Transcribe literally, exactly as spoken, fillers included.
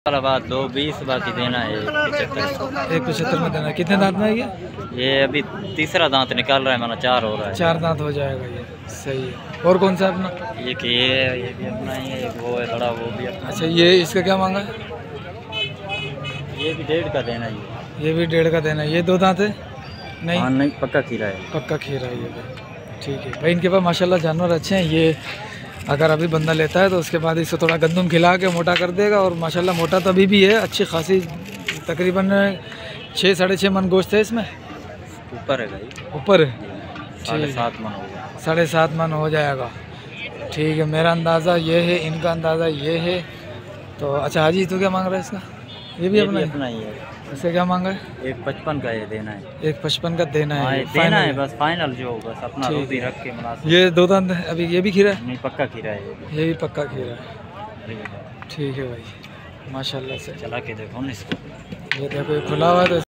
वाला बात दो बीस बाकी देना है पचहत्तर। एक पचहत्तर में देना। कितने दांत में है ये? ये अभी तीसरा दांत निकाल रहा है, माना चार हो रहा है। चार दांत हो जाएगा ये, सही है। और कौन सा है अपना? ये कि ये ये भी अपना ही है, वो है बड़ा, वो भी अपना। अच्छा, ये इसका क्या मांगा है? ये भी डेढ़ का देना है। ये भी डेढ़ का देना है। ये दो दांत है? नहीं हाँ नहीं, पक्का खीरा है। पक्का खीरा है ये भी। ठीक है भाई, इनके पास माशाल्लाह जानवर अच्छे हैं। ये अगर अभी बंदा लेता है तो उसके बाद इसे थोड़ा गंदम खिला के मोटा कर देगा। और माशाल्लाह मोटा तो अभी भी है, अच्छी खासी, तकरीबन छः साढ़े छः मन गोश्त है इसमें। ऊपर है भाई, ऊपर है। साढ़े सात मन होगा। साढ़े सात मन हो जाएगा। ठीक है, मेरा अंदाज़ा ये है, इनका अंदाज़ा ये है। तो अच्छा हाजी, तो क्या मांग रहा है इसका? ये भी ये अपना भी ही? अपना ही है। इसका क्या मांगा है? एक पचपन का ये देना है। एक पचपन का देना हाँ, है। ये देना है बस, फाइनल जो बस अपना ठीक रोटी रख के मुनासिब। ये दो दांत है अभी, ये भी खीरा है? नहीं, पक्का खीरा है ये भी। ये भी पक्का खीरा है। ठीक है भाई, माशाल्लाह से। चला के देखो ना इसको। ये देखो, ये खुला हुआ है तो